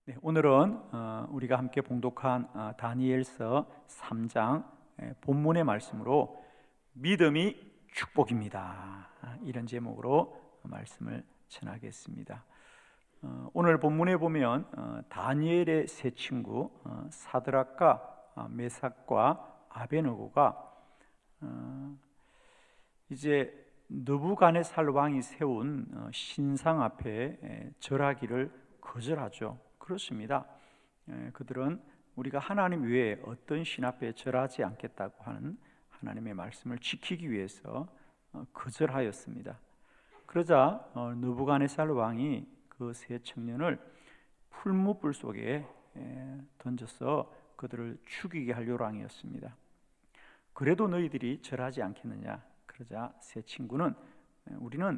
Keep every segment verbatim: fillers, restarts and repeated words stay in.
네, 오늘은 어, 우리가 함께 봉독한 어, 다니엘서 삼 장 예, 본문의 말씀으로 믿음이 축복입니다. 아, 이런 제목으로 말씀을 전하겠습니다. 어, 오늘 본문에 보면 어, 다니엘의 세 친구 어, 사드락과 어, 메삭과 아베느고가 어, 이제 느부갓네살 왕이 세운 어, 신상 앞에 에, 절하기를 거절하죠. 그렇습니다. 에, 그들은 우리가 하나님 외에 어떤 신 앞에 절하지 않겠다고 하는 하나님의 말씀을 지키기 위해서 어, 거절하였습니다. 그러자 어, 느부갓네살 왕이 그 세 청년을 풀무불 속에 에, 던져서 그들을 죽이게 할 요랑이었습니다. 그래도 너희들이 절하지 않겠느냐? 그러자 세 친구는 우리는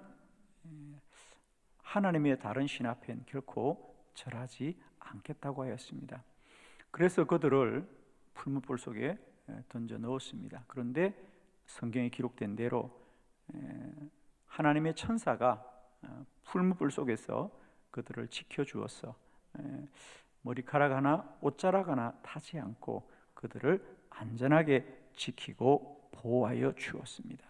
하나님의 다른 신 앞엔 결코 절하지 않겠다고 하였습니다. 그래서 그들을 풀무불 속에 던져 넣었습니다. 그런데 성경에 기록된 대로 하나님의 천사가 풀무불 속에서 그들을 지켜주어서 머리카락 하나 옷자락 하나 타지 않고 그들을 안전하게 지키고 보호하여 주었습니다.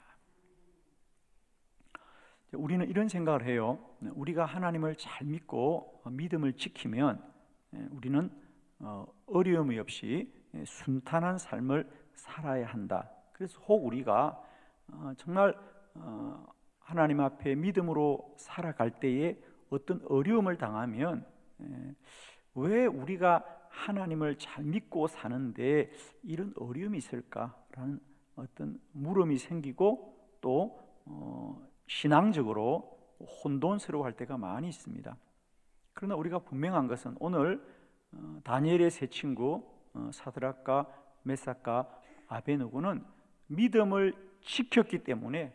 우리는 이런 생각을 해요. 우리가 하나님을 잘 믿고 믿음을 지키면 우리는 어려움이 없이 순탄한 삶을 살아야 한다. 그래서 혹 우리가 정말 하나님 앞에 믿음으로 살아갈 때에 어떤 어려움을 당하면 왜 우리가 하나님을 잘 믿고 사는데 이런 어려움이 있을까라는 어떤 물음이 생기고 또 어, 신앙적으로 혼돈스러워할 때가 많이 있습니다. 그러나 우리가 분명한 것은 오늘 어, 다니엘의 세 친구 어, 사드락과 메삭과 아베느고는 믿음을 지켰기 때문에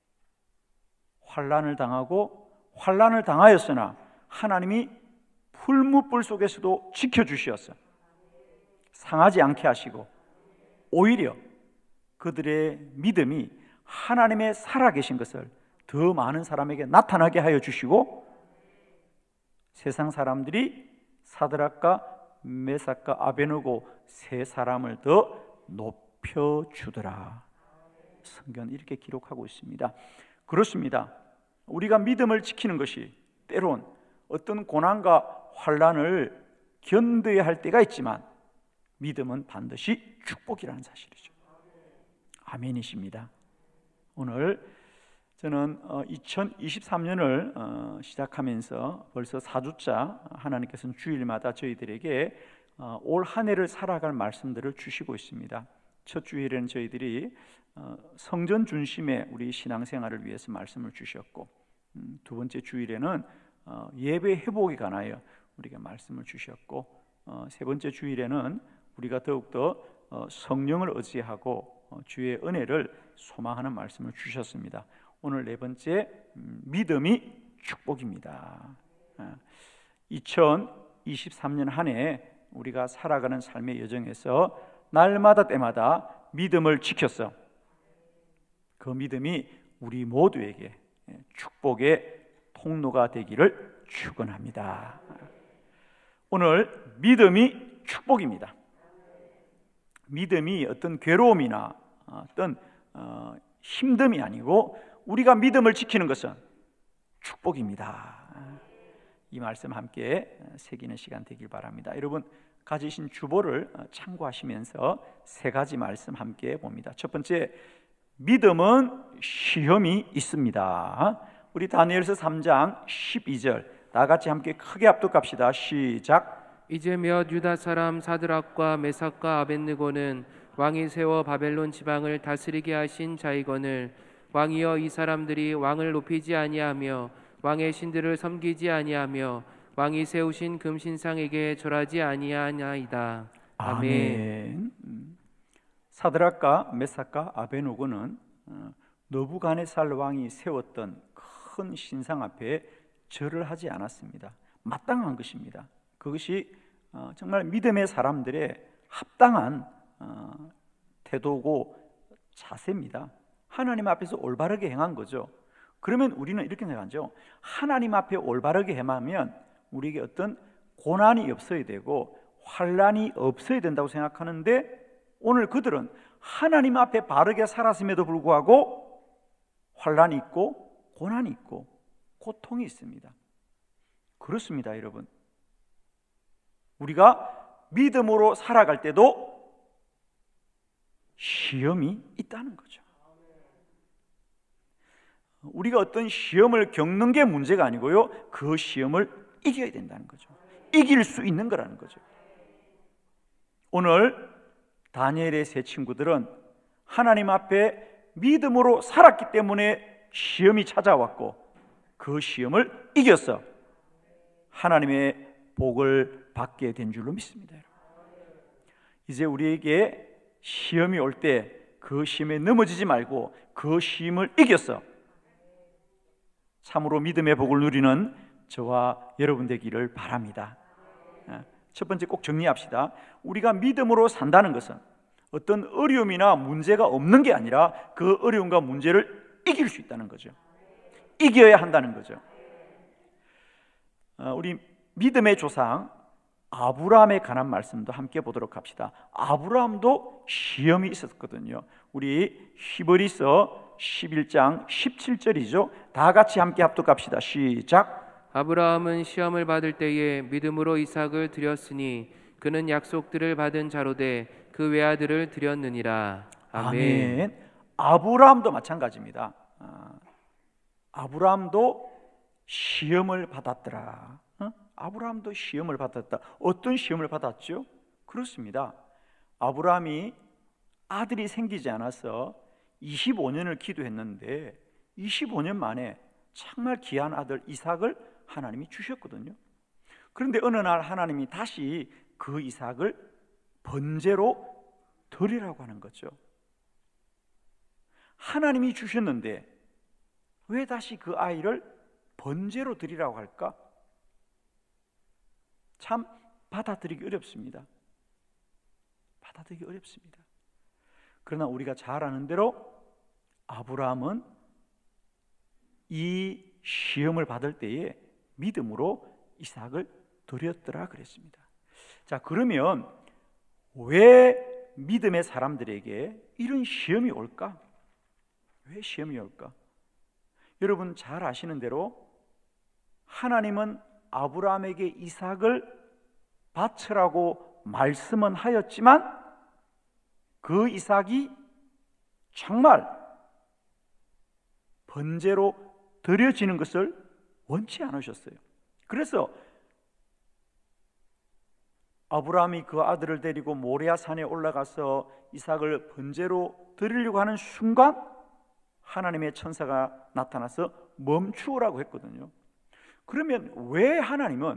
환난을 당하고 환난을 당하였으나 하나님이 풀무불 속에서도 지켜주셨어. 상하지 않게 하시고 오히려 그들의 믿음이 하나님의 살아계신 것을 더 많은 사람에게 나타나게 하여 주시고 세상 사람들이 사드락과 메삭과 아베느고 세 사람을 더 높여주더라. 성경은 이렇게 기록하고 있습니다. 그렇습니다. 우리가 믿음을 지키는 것이 때론 어떤 고난과 환난을 견뎌야 할 때가 있지만 믿음은 반드시 축복이라는 사실이죠. 아멘이십니다. 오늘 저는 이천이십삼 년을 시작하면서 벌써 사 주차 하나님께서는 주일마다 저희들에게 올 한 해를 살아갈 말씀들을 주시고 있습니다. 첫 주일에는 저희들이 성전 중심의 우리 신앙생활을 위해서 말씀을 주셨고, 두 번째 주일에는 예배 회복에 관하여 우리가 말씀을 주셨고, 세 번째 주일에는 우리가 더욱더 성령을 의지하고 주의 은혜를 소망하는 말씀을 주셨습니다. 오늘 네 번째, 믿음이 축복입니다. 이천이십삼 년 한 해 우리가 살아가는 삶의 여정에서 날마다 때마다 믿음을 지켰어. 그 믿음이 우리 모두에게 축복의 통로가 되기를 축원합니다. 오늘 믿음이 축복입니다. 믿음이 어떤 괴로움이나 어떤 힘듦이 아니고 우리가 믿음을 지키는 것은 축복입니다. 이 말씀 함께 새기는 시간 되길 바랍니다. 여러분 가지신 주보를 참고하시면서 세 가지 말씀 함께 봅니다. 첫 번째, 믿음은 시험이 있습니다. 우리 다니엘서 삼 장 십이 절 다 같이 함께 크게 합독합시다. 시작. 이제 몇 유다 사람 사드락과 메삭과 아벳느고는 왕이 세워 바벨론 지방을 다스리게 하신 자이거늘 왕이여 이 사람들이 왕을 높이지 아니하며 왕의 신들을 섬기지 아니하며 왕이 세우신 금신상에게 절하지 아니하나이다. 아멘. 아멘. 사드락과 메삭과 아베느고는 느부갓네살 왕이 세웠던 큰 신상 앞에 절을 하지 않았습니다. 마땅한 것입니다. 그것이 정말 믿음의 사람들의 합당한 태도고 자세입니다. 하나님 앞에서 올바르게 행한 거죠. 그러면 우리는 이렇게 생각하죠. 하나님 앞에 올바르게 행하면 우리에게 어떤 고난이 없어야 되고 환난이 없어야 된다고 생각하는데, 오늘 그들은 하나님 앞에 바르게 살았음에도 불구하고 환난이 있고 고난이 있고 고통이 있습니다. 그렇습니다, 여러분. 우리가 믿음으로 살아갈 때도 시험이 있다는 거죠. 우리가 어떤 시험을 겪는 게 문제가 아니고요, 그 시험을 이겨야 된다는 거죠. 이길 수 있는 거라는 거죠. 오늘 다니엘의 세 친구들은 하나님 앞에 믿음으로 살았기 때문에 시험이 찾아왔고, 그 시험을 이겨서 하나님의 복을 받게 된 줄로 믿습니다. 이제 우리에게 시험이 올 때 그 시험에 넘어지지 말고 그 시험을 이겨서 참으로 믿음의 복을 누리는 저와 여러분 되기를 바랍니다. 첫 번째 꼭 정리합시다. 우리가 믿음으로 산다는 것은 어떤 어려움이나 문제가 없는 게 아니라 그 어려움과 문제를 이길 수 있다는 거죠. 이겨야 한다는 거죠. 우리 믿음의 조상 아브라함에 관한 말씀도 함께 보도록 합시다. 아브라함도 시험이 있었거든요. 우리 히브리서 십일 장 십칠 절이죠. 다 같이 함께 합독합시다. 시작. 아브라함은 시험을 받을 때에 믿음으로 이삭을 드렸으니 그는 약속들을 받은 자로되 그 외아들을 드렸느니라. 아멘. 아멘. 아브라함도 마찬가지입니다. 아, 아브라함도 시험을 받았더라. 어? 아브라함도 시험을 받았다. 어떤 시험을 받았죠? 그렇습니다. 아브라함이 아들이 생기지 않아서 이십오 년을 기도했는데 이십오 년 만에 정말 귀한 아들 이삭을 하나님이 주셨거든요. 그런데 어느 날 하나님이 다시 그 이삭을 번제로 드리라고 하는 거죠. 하나님이 주셨는데 왜 다시 그 아이를 번제로 드리라고 할까? 참 받아들이기 어렵습니다. 받아들이기 어렵습니다. 그러나 우리가 잘 아는 대로 아브라함은 이 시험을 받을 때에 믿음으로 이삭을 드렸더라 그랬습니다. 자, 그러면 왜 믿음의 사람들에게 이런 시험이 올까? 왜 시험이 올까? 여러분 잘 아시는 대로 하나님은 아브라함에게 이삭을 바치라고 말씀은 하였지만 그 이삭이 정말 번제로 드려지는 것을 원치 않으셨어요. 그래서 아브라함이 그 아들을 데리고 모리아 산에 올라가서 이삭을 번제로 드리려고 하는 순간 하나님의 천사가 나타나서 멈추라고 했거든요. 그러면 왜 하나님은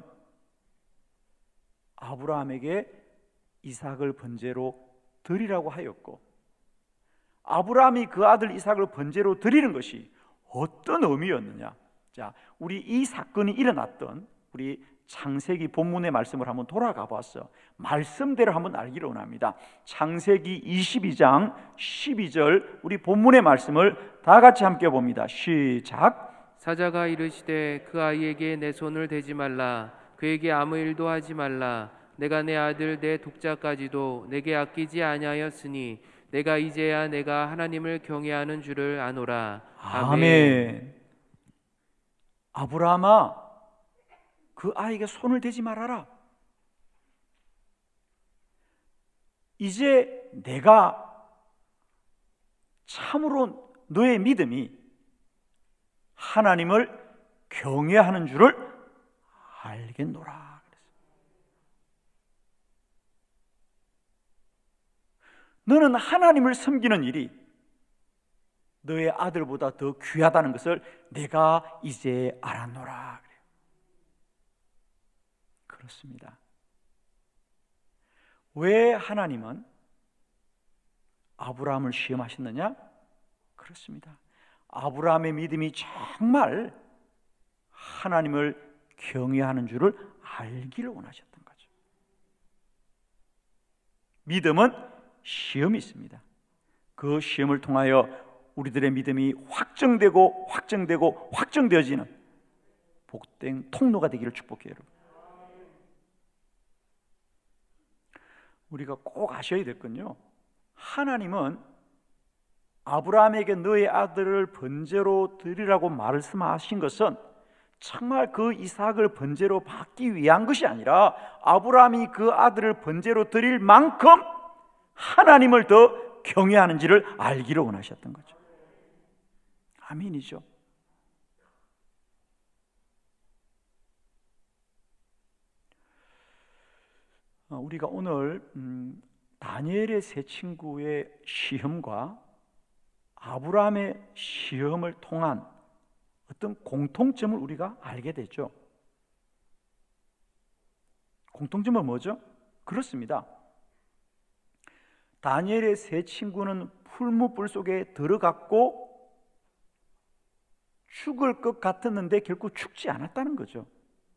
아브라함에게 이삭을 번제로 드리라고 하였고, 아브라함이 그 아들 이삭을 번제로 드리는 것이 어떤 의미였느냐? 자, 우리 이 사건이 일어났던 우리 창세기 본문의 말씀을 한번 돌아가 봤어. 말씀대로 한번 알기를 원합니다. 창세기 이십이 장 십이 절 우리 본문의 말씀을 다 같이 함께 봅니다. 시작. 사자가 이르시되 그 아이에게 내 손을 대지 말라. 그에게 아무 일도 하지 말라. 내가 내 아들 내 독자까지도 내게 아끼지 아니하였으니 내가 이제야 내가 하나님을 경외하는 줄을 아노라. 아멘. 아멘. 아브라함아, 그 아이에게 손을 대지 말아라. 이제 내가 참으로 너의 믿음이 하나님을 경외하는 줄을 알겠노라. 너는 하나님을 섬기는 일이 너의 아들보다 더 귀하다는 것을 내가 이제 알았노라. 그렇습니다. 왜 하나님은 아브라함을 시험하셨느냐? 그렇습니다. 아브라함의 믿음이 정말 하나님을 경외하는 줄을 알기를 원하셨던 거죠. 믿음은 시험이 있습니다. 그 시험을 통하여 우리들의 믿음이 확정되고 확정되고 확정되어지는 복된 통로가 되기를 축복해요. 여러분. 우리가 꼭 아셔야 될 건요, 하나님은 아브라함에게 너의 아들을 번제로 드리라고 말씀하신 것은 정말 그 이삭을 번제로 받기 위한 것이 아니라 아브라함이 그 아들을 번제로 드릴 만큼 하나님을 더 경외하는지를 알기를 원하셨던 거죠. 아멘이죠. 우리가 오늘 음, 다니엘의 세 친구의 시험과 아브라함의 시험을 통한 어떤 공통점을 우리가 알게 되죠. 공통점은 뭐죠? 그렇습니다. 다니엘의 세 친구는 풀무불 속에 들어갔고 죽을 것 같았는데 결국 죽지 않았다는 거죠.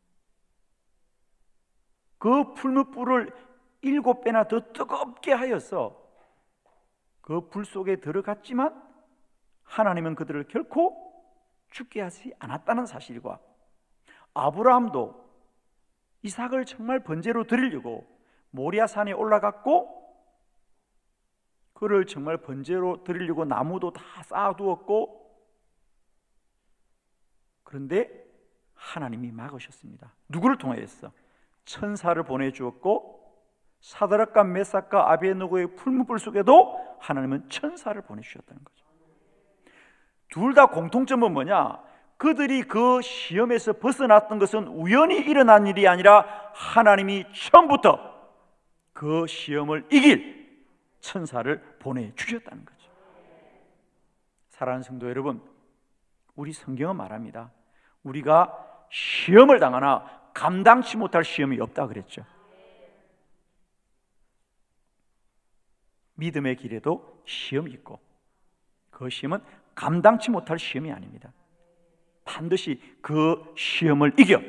그 풀무불을 일곱 배나 더 뜨겁게 하여서 그 불 속에 들어갔지만 하나님은 그들을 결코 죽게 하지 않았다는 사실과, 아브라함도 이삭을 정말 번제로 드리려고 모리아산에 올라갔고 그를 정말 번제로 드리려고 나무도 다 쌓아두었고, 그런데 하나님이 막으셨습니다. 누구를 통하여서? 천사를 보내주었고, 사드락과 메삭과 아베느고의 풀무불 속에도 하나님은 천사를 보내주셨다는 거죠. 둘 다 공통점은 뭐냐? 그들이 그 시험에서 벗어났던 것은 우연히 일어난 일이 아니라 하나님이 처음부터 그 시험을 이길 천사를 보내주셨다는 거죠. 사랑하는 성도 여러분, 우리 성경은 말합니다. 우리가 시험을 당하나 감당치 못할 시험이 없다 그랬죠. 믿음의 길에도 시험이 있고 그 시험은 감당치 못할 시험이 아닙니다. 반드시 그 시험을 이겨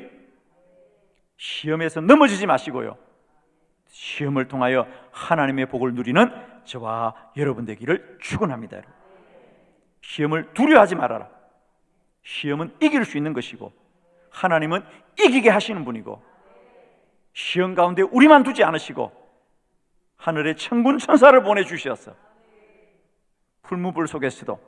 시험에서 넘어지지 마시고요, 시험을 통하여 하나님의 복을 누리는 저와 여러분 되기를 축원합니다. 여러분, 시험을 두려워하지 말아라. 시험은 이길 수 있는 것이고 하나님은 이기게 하시는 분이고, 시험 가운데 우리만 두지 않으시고 하늘에 천군 천사를 보내주셔서 풀무불 속에서도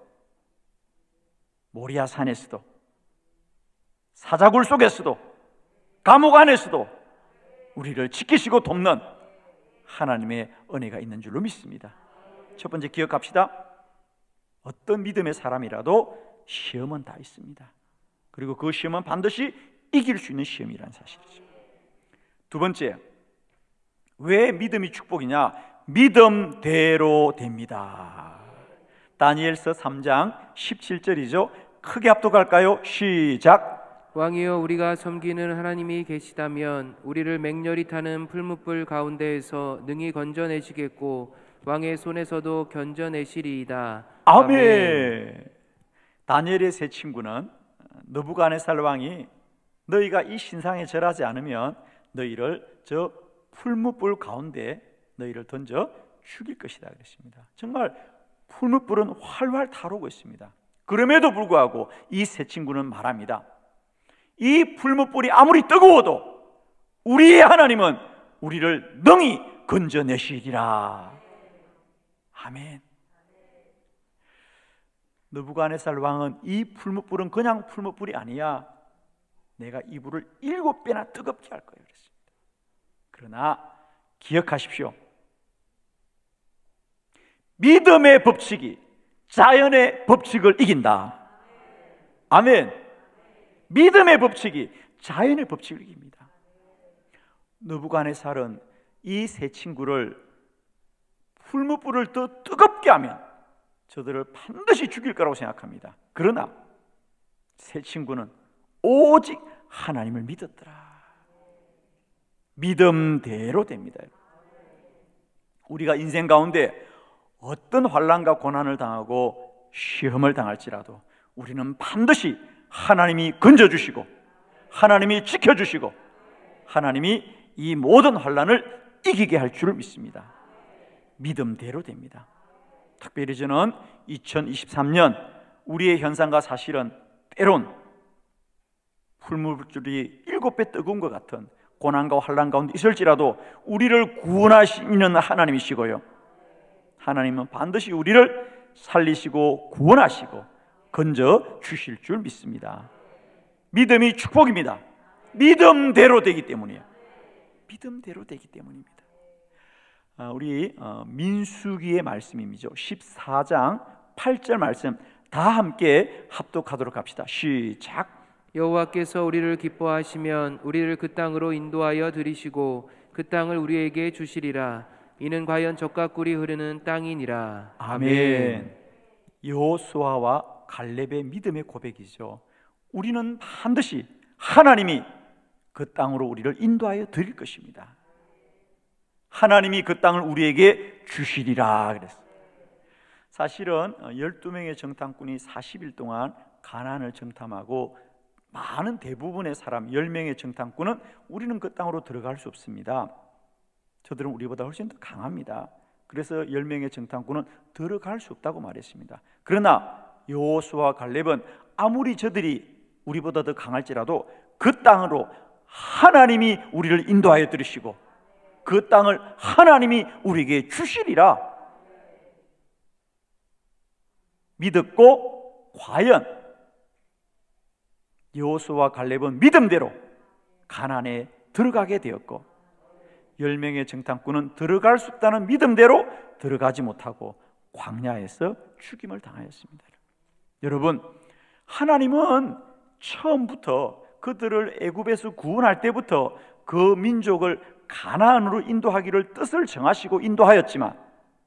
모리아 산에서도 사자굴 속에서도 감옥 안에서도 우리를 지키시고 돕는 하나님의 은혜가 있는 줄로 믿습니다. 첫 번째 기억합시다. 어떤 믿음의 사람이라도 시험은 다 있습니다. 그리고 그 시험은 반드시 이길 수 있는 시험이라는 사실이죠. 두 번째, 왜 믿음이 축복이냐? 믿음대로 됩니다. 다니엘서 삼 장 십칠 절이죠. 크게 합독할까요? 시작. 왕이여, 우리가 섬기는 하나님이 계시다면 우리를 맹렬히 타는 풀무불 가운데에서 능히 건져내시겠고 왕의 손에서도 견져내시리이다. 아멘. 아멘. 다니엘의 세 친구는 느부갓네살 왕이 너희가 이 신상에 절하지 않으면 너희를 저 풀무불 가운데 너희를 던져 죽일 것이다 그랬습니다. 정말 풀무불은 활활 타오르고 있습니다. 그럼에도 불구하고 이 세 친구는 말합니다. 이 풀무불이 아무리 뜨거워도 우리의 하나님은 우리를 능히 건져내시리라. 아멘. 느부갓네살 왕은 이 풀무불은 그냥 풀무불이 아니야, 내가 이 불을 일곱 배나 뜨겁게 할 거예요 그랬습니다. 그러나 기억하십시오. 믿음의 법칙이 자연의 법칙을 이긴다. 아멘. 믿음의 법칙이 자연의 법칙을 이깁니다. 느부갓네살은 이 세 친구를 풀무불을 더 뜨겁게 하면 저들을 반드시 죽일 거라고 생각합니다. 그러나 세 친구는 오직 하나님을 믿었더라. 믿음대로 됩니다. 우리가 인생 가운데 어떤 환난과 고난을 당하고 시험을 당할지라도 우리는 반드시 하나님이 건져주시고 하나님이 지켜주시고 하나님이 이 모든 환난을 이기게 할 줄을 믿습니다. 믿음대로 됩니다. 특별히 저는 이천이십삼 년 우리의 현상과 사실은 때론 풀무불이 일곱 배 뜨거운 것 같은 고난과 환난 가운데 있을지라도 우리를 구원하시는 하나님이시고요, 하나님은 반드시 우리를 살리시고 구원하시고 건져 주실 줄 믿습니다. 믿음이 축복입니다. 믿음대로 되기 때문이에요. 믿음대로 되기 때문입니다. 우리 민수기의 말씀이죠. 십사 장 팔 절 말씀 다 함께 합독하도록 합시다. 시작. 여호와께서 우리를 기뻐하시면 우리를 그 땅으로 인도하여 들이시고 그 땅을 우리에게 주시리라. 이는 과연 젖과 꿀이 흐르는 땅이니라. 아멘. 여호수아와 갈렙의 믿음의 고백이죠. 우리는 반드시 하나님이 그 땅으로 우리를 인도하여 드릴 것입니다. 하나님이 그 땅을 우리에게 주시리라 그랬어요. 사실은 열두 명의 정탐꾼이 사십 일 동안 가나안을 정탐하고 많은 대부분의 사람 열 명의 정탐꾼은 우리는 그 땅으로 들어갈 수 없습니다. 저들은 우리보다 훨씬 더 강합니다. 그래서 열 명의 정탐꾼은 들어갈 수 없다고 말했습니다. 그러나 여호수아와 갈렙은 아무리 저들이 우리보다 더 강할지라도 그 땅으로 하나님이 우리를 인도하여 들으시고 그 땅을 하나님이 우리에게 주시리라 믿었고, 과연 여호수아와 갈렙은 믿음대로 가나안에 들어가게 되었고, 열 명의 정탐꾼은 들어갈 수 없다는 믿음대로 들어가지 못하고 광야에서 죽임을 당하였습니다. 여러분, 하나님은 처음부터 그들을 애굽에서 구원할 때부터 그 민족을 가나안으로 인도하기를 뜻을 정하시고 인도하였지만,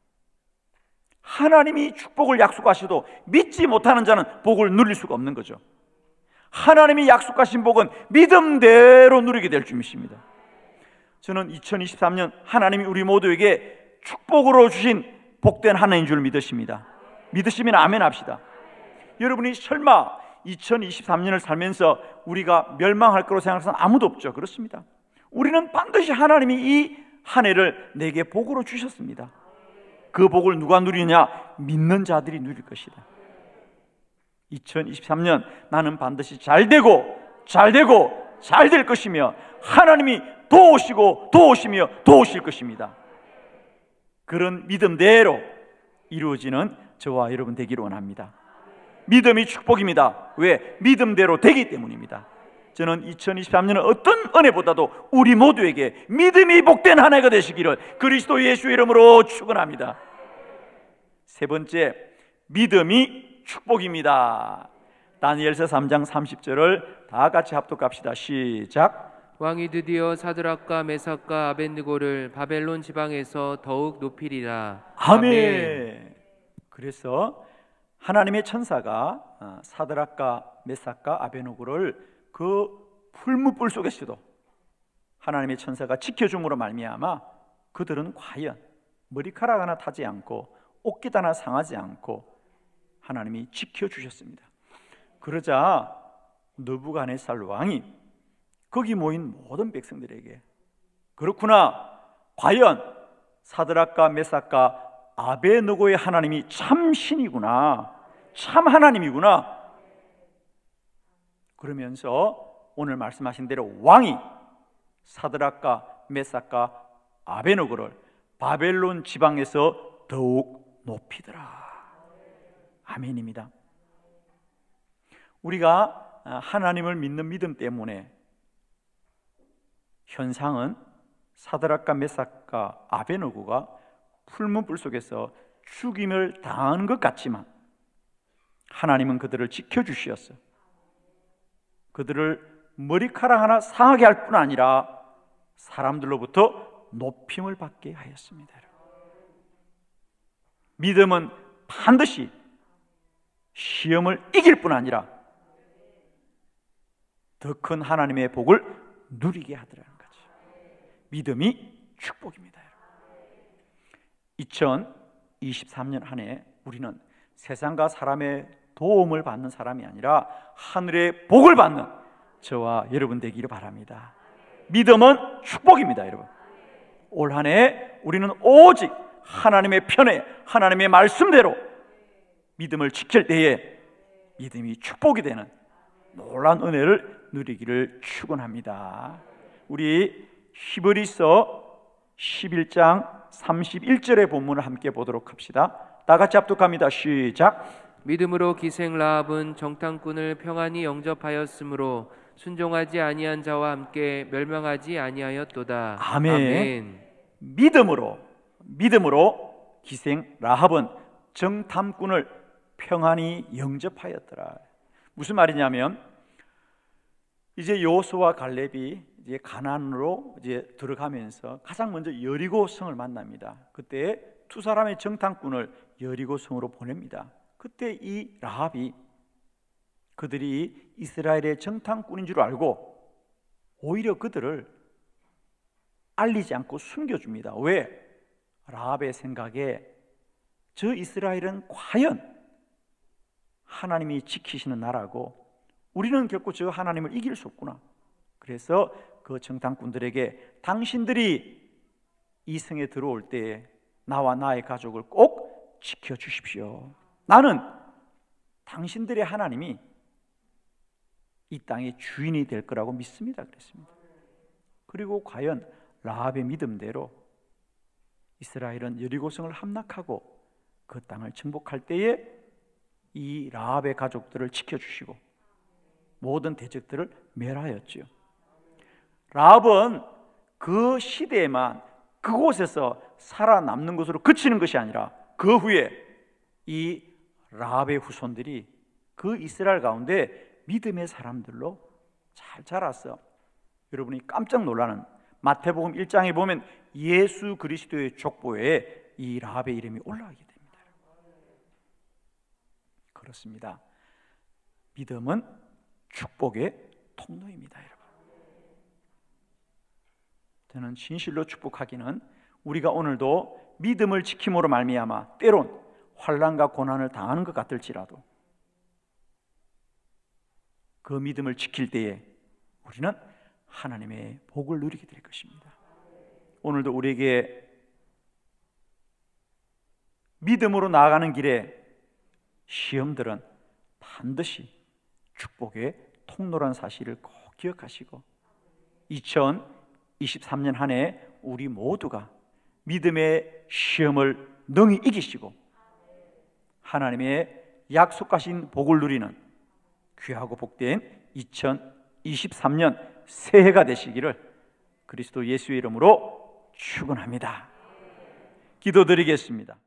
하나님이 축복을 약속하셔도 믿지 못하는 자는 복을 누릴 수가 없는 거죠. 하나님이 약속하신 복은 믿음대로 누리게 될 줄 믿습니다. 저는 이천이십삼 년 하나님이 우리 모두에게 축복으로 주신 복된 하나님인 줄 믿으십니다. 믿으시면 아멘 합시다. 여러분이 설마 이천이십삼 년을 살면서 우리가 멸망할 거로 생각하는 사람 아무도 없죠. 그렇습니다. 우리는 반드시 하나님이 이 한 해를 내게 복으로 주셨습니다. 그 복을 누가 누리느냐? 믿는 자들이 누릴 것이다. 이천이십삼 년 나는 반드시 잘 되고 잘 되고 잘 될 것이며 하나님이 도우시고 도우시며 도우실 것입니다. 그런 믿음대로 이루어지는 저와 여러분 되기를 원합니다. 믿음이 축복입니다. 왜? 믿음대로 되기 때문입니다. 저는 이천이십삼 년은 어떤 은혜보다도 우리 모두에게 믿음이 복된 한 해가 되시기를 그리스도 예수 이름으로 축원합니다. 세 번째, 믿음이 축복입니다. 다니엘서 삼 장 삼십 절을 다 같이 합독합시다. 시작. 왕이 드디어 사드락과 메삭과 아벳느고를 바벨론 지방에서 더욱 높이리라. 아멘. 아멘. 그래서 하나님의 천사가 사드락과 메삭과 아벳느고를 그 풀무불 속에서도 하나님의 천사가 지켜줌으로 말미암아 그들은 과연 머리카락 하나 타지 않고 옷깃 하나 상하지 않고 하나님이 지켜주셨습니다. 그러자 느부갓네살 왕이 거기 모인 모든 백성들에게 그렇구나, 과연 사드락과 메삭과 아벳느고의 하나님이 참 신이구나, 참 하나님이구나. 그러면서 오늘 말씀하신 대로 왕이 사드락과 메삭과 아벳느고를 바벨론 지방에서 더욱 높이더라. 아멘입니다. 우리가 하나님을 믿는 믿음 때문에 현상은 사드락과 메삭과 아벳느고가 풀무불 속에서 죽임을 당한 것 같지만 하나님은 그들을 지켜주시었어요. 그들을 머리카락 하나 상하게 할 뿐 아니라 사람들로부터 높임을 받게 하였습니다. 믿음은 반드시 시험을 이길 뿐 아니라 더 큰 하나님의 복을 누리게 하더라는 거죠. 믿음이 축복입니다. 이천이십삼 년 한 해 우리는 세상과 사람의 도움을 받는 사람이 아니라 하늘의 복을 받는 저와 여러분 되기를 바랍니다. 믿음은 축복입니다. 여러분, 올 한 해 우리는 오직 하나님의 편에 하나님의 말씀대로 믿음을 지킬 때에 믿음이 축복이 되는 놀라운 은혜를 누리기를 축원합니다. 우리 히브리서 십일 장 삼십일 절의 본문을 함께 보도록 합시다. 다 같이 합독합니다. 시작. 믿음으로 기생 라합은 정탐꾼을 평안히 영접하였으므로 순종하지 아니한 자와 함께 멸망하지 아니하였도다. 아멘. 아멘. 믿음으로 믿음으로 기생 라합은 정탐꾼을 평안히 영접하였더라. 무슨 말이냐면 이제 여호수아와 갈렙이 이제 가나안으로 이제 들어가면서 가장 먼저 여리고 성을 만납니다. 그때 두 사람의 정탐꾼을 여리고 성으로 보냅니다. 그때 이 라합이 그들이 이스라엘의 정탐꾼인 줄 알고 오히려 그들을 알리지 않고 숨겨줍니다. 왜? 라합의 생각에 저 이스라엘은 과연 하나님이 지키시는 나라고 우리는 결코 저 하나님을 이길 수 없구나. 그래서 그 정탐꾼들에게 당신들이 이 성에 들어올 때에 나와 나의 가족을 꼭 지켜주십시오. 나는 당신들의 하나님이 이 땅의 주인이 될 거라고 믿습니다. 그랬습니다. 그리고 과연 라합의 믿음대로 이스라엘은 여리고성을 함락하고 그 땅을 정복할 때에 이 라합의 가족들을 지켜주시고 모든 대적들을 멸하였지요. 라합은 그 시대에만 그곳에서 살아남는 것으로 그치는 것이 아니라 그 후에 이 라합의 후손들이 그 이스라엘 가운데 믿음의 사람들로 잘 자랐어. 여러분이 깜짝 놀라는 마태복음 일 장에 보면 예수 그리스도의 족보에 이 라합의 이름이 올라가게 됩니다. 그렇습니다. 믿음은 축복의 통로입니다. 여러분, 저는 진실로 축복하기는 우리가 오늘도 믿음을 지킴으로 말미암아 때론 환난과 고난을 당하는 것 같을지라도 그 믿음을 지킬 때에 우리는 하나님의 복을 누리게 될 것입니다. 오늘도 우리에게 믿음으로 나아가는 길에 시험들은 반드시 축복의 통로란 사실을 꼭 기억하시고 이천이십삼 년 한 해 우리 모두가 믿음의 시험을 능히 이기시고 하나님의 약속하신 복을 누리는 귀하고 복된 이천이십삼 년 새해가 되시기를 그리스도 예수의 이름으로 축원합니다. 기도드리겠습니다.